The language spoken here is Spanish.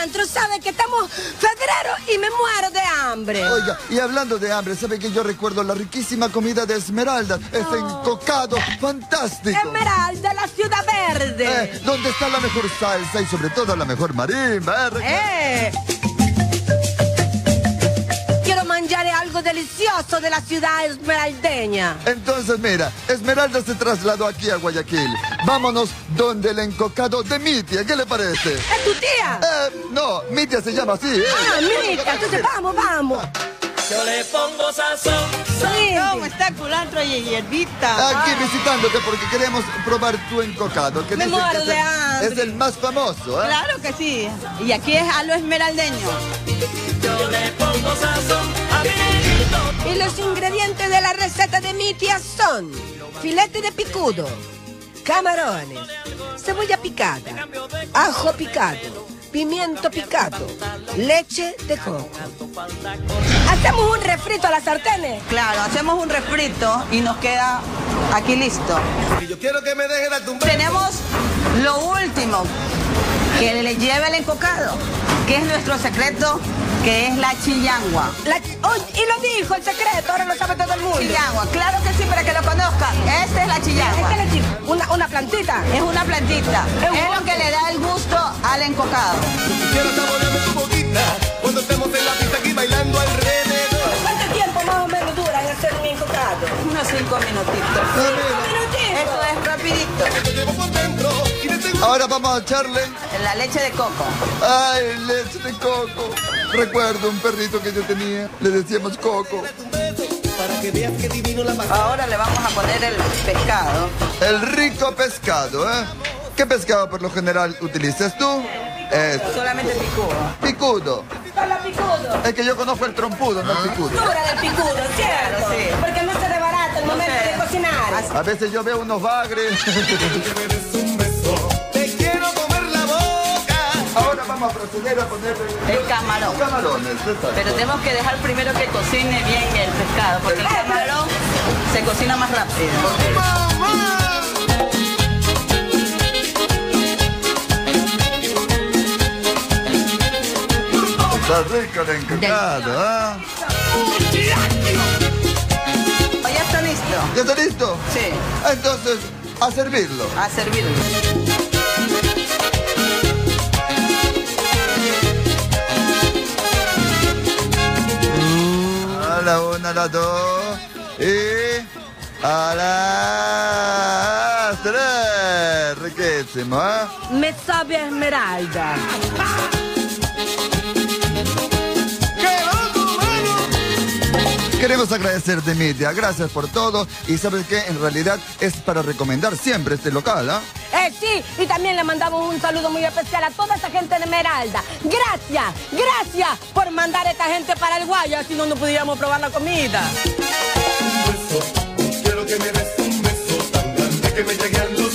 culantro, ¿sabe que estamos febrero y me muero de hambre? Oiga, y hablando de hambre, ¿sabe que yo recuerdo la riquísima comida de Esmeralda? Ese encocado fantástico. Esmeralda, la ciudad verde. Donde está la mejor salsa y sobre todo la mejor marimba. Quiero mangiare algo delicioso de la ciudad esmeraldeña. Entonces, mira, Esmeralda se trasladó aquí a Guayaquil. Vámonos donde el encocado de Mitia. ¿Qué le parece? ¿Es tu tía? No, Mitia se llama así. Ah, Mitia, entonces vamos. Yo le pongo sazón. ¿Cómo está culantro y hierbita? Aquí visitándote porque queremos probar tu encocado. Que Me dicen muero que de hambre. es el más famoso, ¿eh? Claro que sí. Y aquí es a lo esmeraldeño. Yo le pongo sazón, amiguito. Y los ingredientes de la receta de mi tía son filete de picudo, camarones, cebolla picada, ajo picado, pimiento picado, leche de coco. ¿Hacemos un refrito a las sartenes? Claro, hacemos un refrito y nos queda aquí listo. Yo quiero que me deje la tumba. Tenemos lo último que le lleva el encocado, que es nuestro secreto, que es la chillangua. Y lo dijo el secreto, ahora lo sabe todo el mundo. Chillangua, claro que sí, para que lo conozcan. Esta es la chillangua. ¿Qué le digo? ¿Una plantita? Es una plantita. Es lo que le da el gusto al encocado. Quiero saborearme tu boquita cuando estemos en la pista aquí bailando alrededor. ¿Cuánto tiempo más o menos dura en hacer un encocado? Unos 5 minutitos. Eso es rapidito. Te llevo por dentro y de seguro. Ahora vamos a echarle... La leche de coco. ¡Ay, leche de coco! Recuerdo un perrito que yo tenía, le decíamos Coco. Para que veas que divino la pasada. Ahora le vamos a poner el pescado. El rico pescado, ¿eh? ¿Qué pescado por lo general utilizas tú? Solamente picudo. Picudo. Solo picudo. Es que yo conozco el trompudo, no el picudo. Dura del picudo, ¿cierto? Claro, sí. Porque no se desbarata el momento de cocinar. A veces yo veo unos bagres. Que me des un beso. Te quiero comer la boca. Ahora vamos a proceder a ponerle El camarón. camarones. Exacto. Pero tenemos que dejar primero que cocine bien el pescado, porque el camarón se cocina más rápido. Está rico el encocado, ¿ah? ¿Ya está listo? ¿Ya está listo? Sí, Entonces, a servirlo. a servirlo. A la una, a la dos y a las tres. Riquísimo, ¿eh? Me sabe a esmeralda. Queremos agradecerte, Mitia. Gracias por todo. Y ¿sabes qué? En realidad es para recomendar siempre este local, ¿ah? Sí, y también le mandamos un saludo muy especial a toda esa gente de Esmeralda. Gracias por mandar a esta gente para el Guaya, si no, no pudiéramos probar la comida. Quiero que me des un beso tan grande que me llegue a los